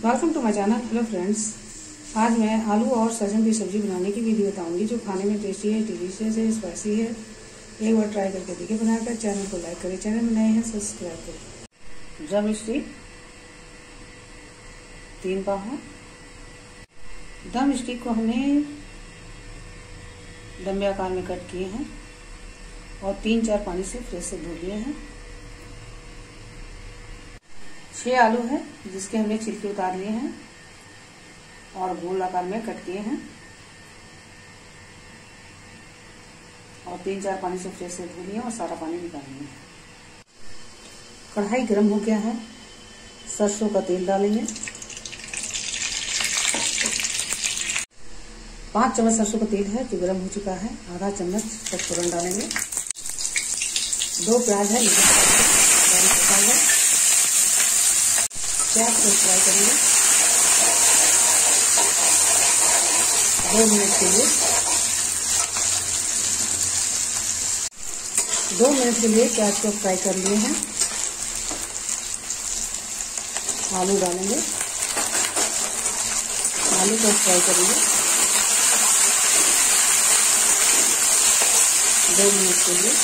Welcome to my channel. Hello friends, आज मैं आलू और सहजन की सब्जी बनाने की विधि बताऊंगी जो खाने में टेस्टी है, डिलीशियस है, स्पाइसी है। एक बार ट्राई करके देखिए बनाकर। चैनल को लाइक करें, चैनल में नए हैं सब्सक्राइब करें। ड्रम स्टिक 3 पाव। ड्रम स्टिक को हमने लंबे आकार में कट किए हैं और 3-4 पानी से फ्रेश से धो लिए हैं। 6 आलू है जिसके हमने छिलके उतार लिए हैं और गोल आकार में कट किए हैं और 3-4 पानी से फ्रेश से धो लिए और सारा पानी निकाल लिए। कढ़ाई गर्म हो गया है, सरसों का तेल डालेंगे। 5 चम्मच सरसों का तेल है जो गर्म हो चुका है। आधा चम्मच पचफोरन डालेंगे। 2 प्याज है, प्याज को फ्राई करेंगे 2 मिनट के लिए। 2 मिनट के लिए प्याज को फ्राई कर लिए हैं। आलू डालेंगे, आलू को फ्राई करेंगे 2 मिनट के लिए।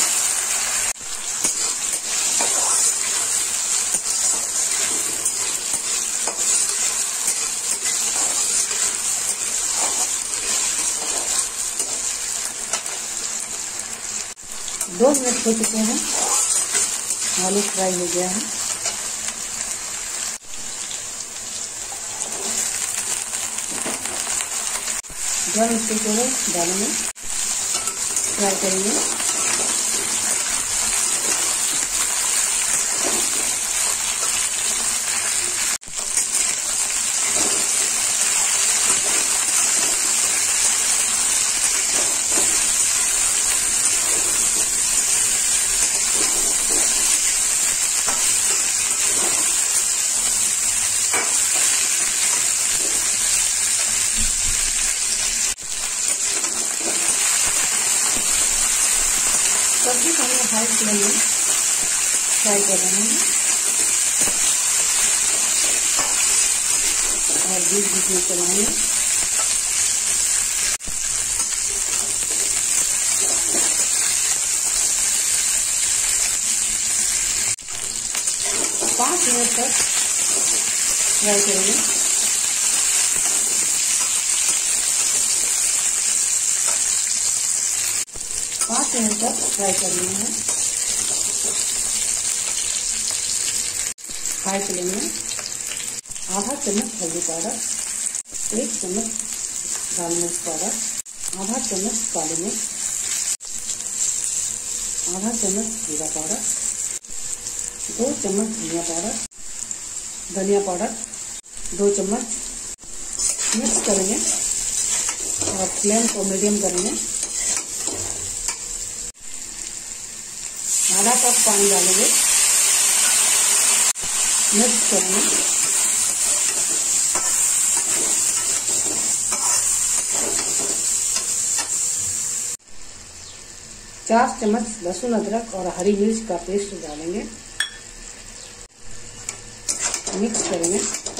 दो मिनट हो चुके हैं, आलू फ्राई हो गया है। ड्रम स्टिक को डालेंगे, फ्राई करेंगे। सब्जी को हम हाई फ्लेम में फ्राई कर रहे हैं और बीच में चलाएंगे। पाँच मिनट तक फ्राई करेंगे। पाँच मिनट तक फ्राई कर लिए हैं। हाई फ्लेम में आधा चम्मच हल्दी पाउडर, 1 चम्मच लाल मिर्च पाउडर, आधा चम्मच काली मिर्च, आधा चम्मच जीरा पाउडर, 2 चम्मच धनिया पाउडर 2 चम्मच। मिक्स करेंगे और फ्लेम को मीडियम करेंगे। आधा कप पानी डालेंगे, मिक्स करेंगे। चार चम्मच लहसुन अदरक और हरी मिर्च का पेस्ट डालेंगे, मिक्स करेंगे।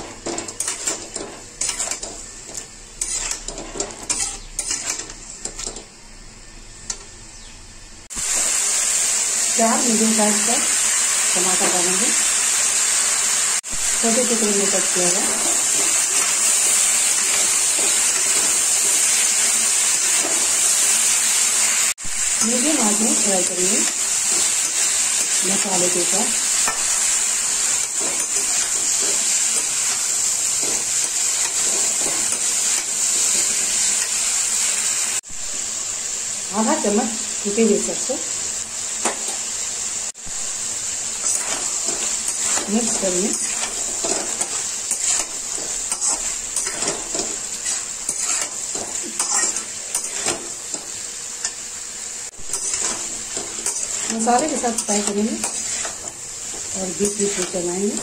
चार मीडियम साइज का टमाटर डालेंगे, छोटे टुकड़े में कट किया है। मीडियम आंच में फ्राई करेंगे मसाले के साथ। आधा चम्मच कुटे हुए सरसों मिक्स करिए। मसाले के साथ फ्राई करेंगे और बीच बीच में चलाएंगे।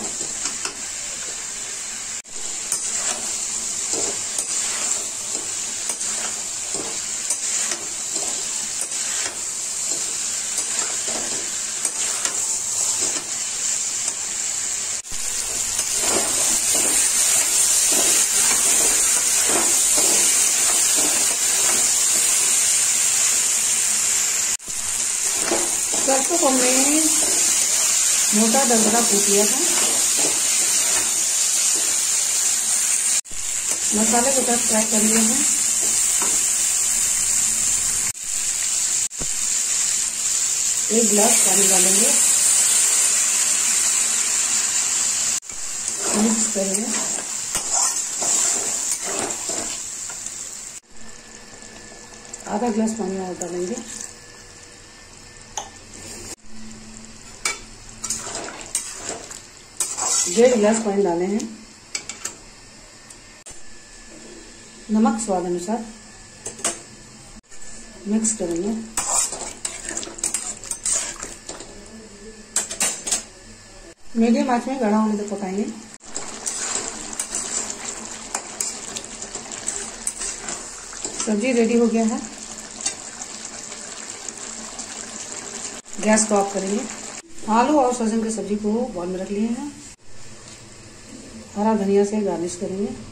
मोटा दरदरा कूट लिया था। मसाले को तक फ्राई कर लिए हैं। एक गिलास पानी डालेंगे, मिक्स करेंगे। आधा गिलास पानी और डालेंगे। डेढ़ गिलास पानी डाले हैं। नमक स्वाद अनुसार, मिक्स करेंगे। मीडियम आंच में गाढ़ा होने तक पकाएंगे। सब्जी रेडी हो गया है। गैस को ऑफ करेंगे। आलू और सहजन की सब्जी को बॉल में रख लिए हैं। हरा धनिया से गार्निश करेंगे।